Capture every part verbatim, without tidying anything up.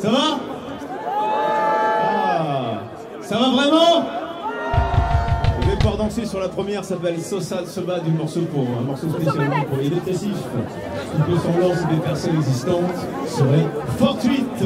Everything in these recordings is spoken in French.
Ça va? Ah, ça va vraiment? Je vais pouvoir danser sur la première, ça s'appelle Sosa Soba du morceau pour un morceau spécialement pour les dépressifs. Toute ressemblance des personnes existantes serait fortuite.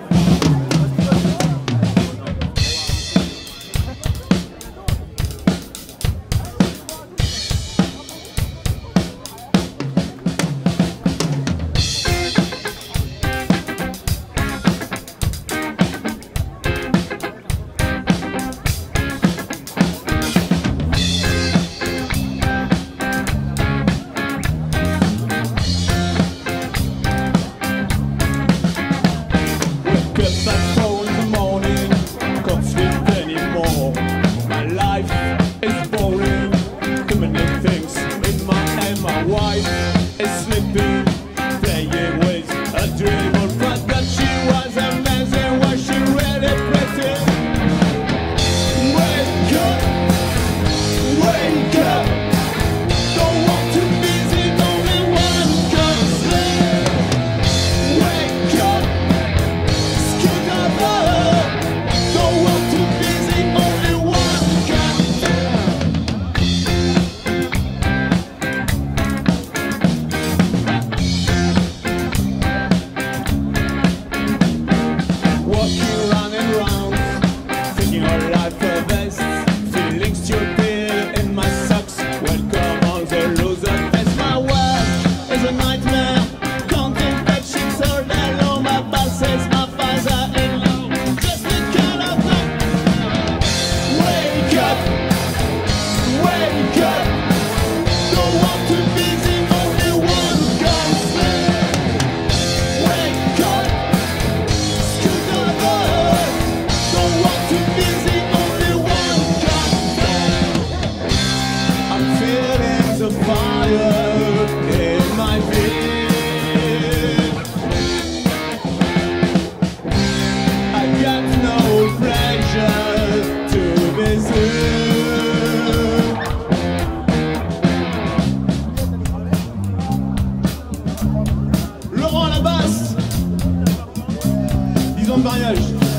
De mariage.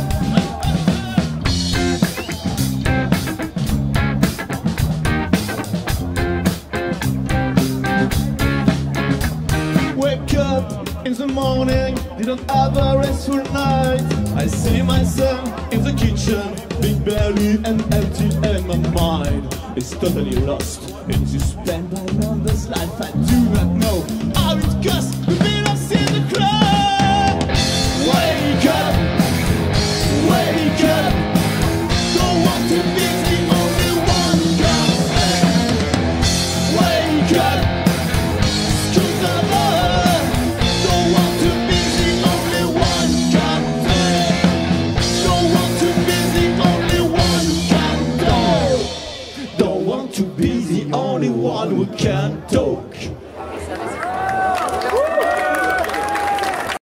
Wake up in the morning, didn't have a restful night. I see myself in the kitchen, big belly and empty, and my mind is totally lost in this pen by numbers life. I do not know how it goes to be lost in the crowd. Wake up, wake up, don't want to be the only one gone. Wake up, excuse the love, don't want to be the only one gone. Don't want to be the only one who can talk. Don't want to be the only one who can talk.